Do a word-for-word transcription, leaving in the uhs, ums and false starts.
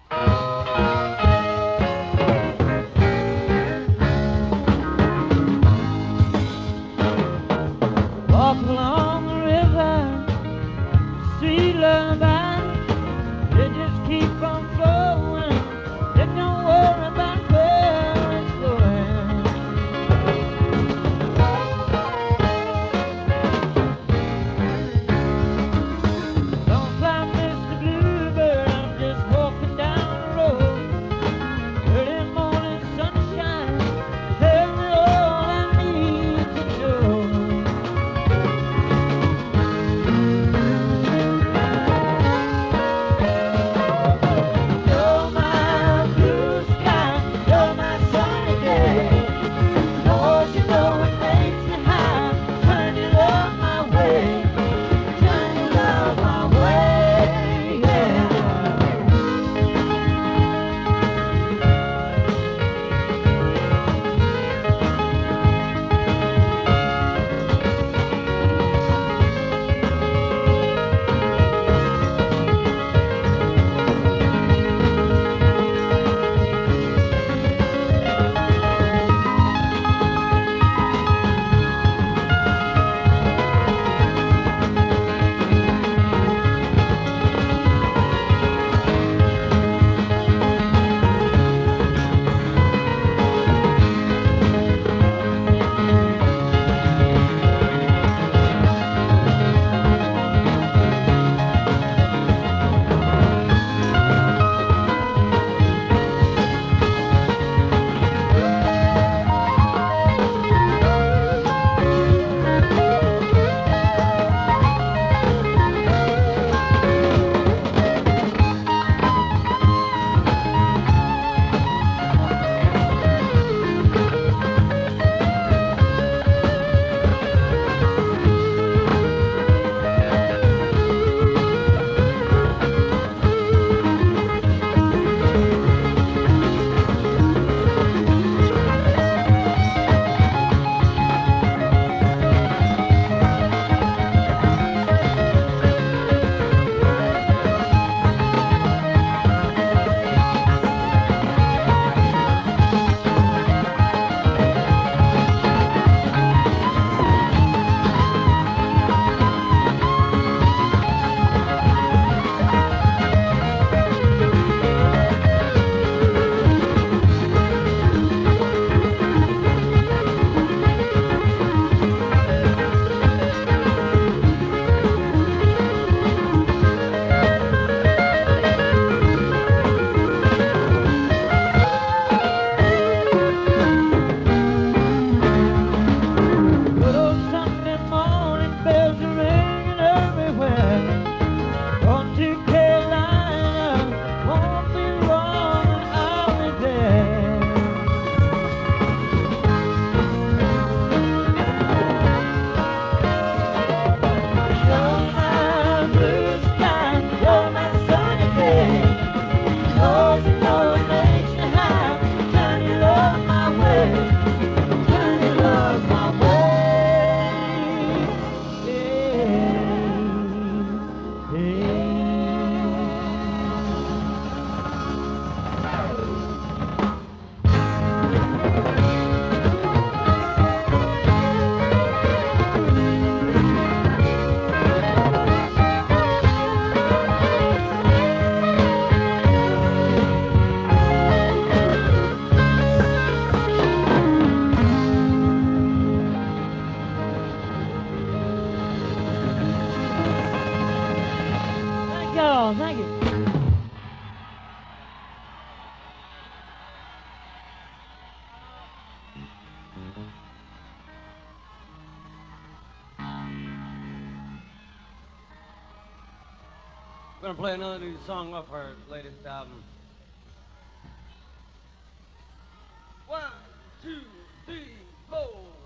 Walk along the river, sweet lullaby. They just keep on flowing. They don't worry about where it's going. Don't fly, Mister Bluebird. I'm just walking down the road. Early morning sunshine, tell me all I need to know. You're my blue sky, you're my sunny day. Lord, you know it makes me high. Turn your love my way, turn your love my way, yeah. Good old Sunday morning bells are ringing everywhere. Going to Carolina, won't be long and I'll be there. You're my blue sky, you're my sunny day. Lord, you know it makes me high. Turn your love my way. Turn your love my way, yeah, yeah. Thank y'all, thank you. We're gonna play another new song off our latest album. One, two, three, four.